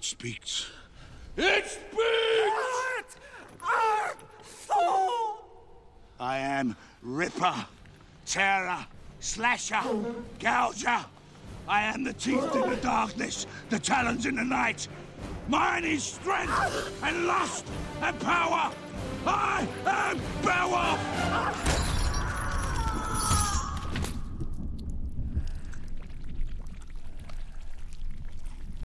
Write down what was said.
speaks. It speaks! I am Ripper, Tearer, Slasher, Gouger. I am the teeth in the darkness, the talons in the night. Mine is strength and lust and power. I am Beowulf!